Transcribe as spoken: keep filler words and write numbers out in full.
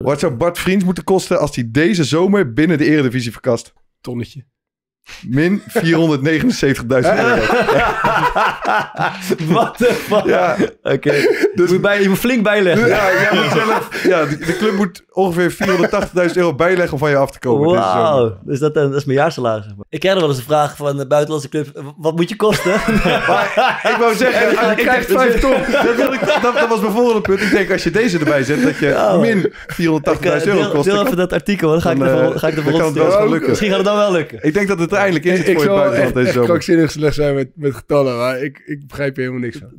Wat zou Bart Vriends moeten kosten als hij deze zomer binnen de Eredivisie verkast? Tonnetje. Min vierhonderdnegenenzeventigduizend euro. Wat de fuck? Ja. Oké. Okay. Dus... Moet bij, je moet flink bijleggen. Ja, jij moet zelf, ja de, de club moet ongeveer vierhonderdtachtigduizend euro bijleggen om van je af te komen. Wauw. Dus dat, dat is mijn jaarsalaris. Zeg maar. Ik krijg nog wel eens een vraag van de buitenlandse club. Wat moet je kosten? Maar ik wou zeggen, als je krijgt vijf ton. Dat, wil ik, dat, dat was mijn volgende punt. Ik denk, als je deze erbij zet, dat je ja, min vierhonderdtachtigduizend euro kost. Deel even dat artikel, dan ga ik dan, er uh, ga ik er kan het wel gaan lukken. Misschien gaat het dan wel lukken. Ik denk dat het er eindelijk in zit ik voor je buitenland echt, deze echt zomer. krankzinnig slecht zijn met, met getallen, maar ik, ik begrijp er helemaal niks van.